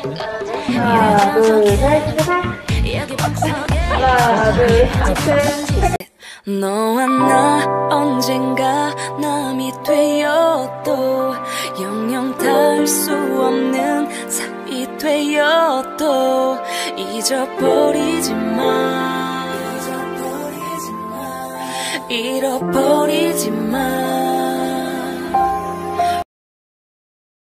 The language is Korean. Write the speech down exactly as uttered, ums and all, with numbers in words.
하나, 둘, 셋, 하나, 둘, 셋. 너와 나 언젠가 남이 되어도 영영 닿을 수 없는 사이 되어도 잊어버리지 마, 잃어버리지 마.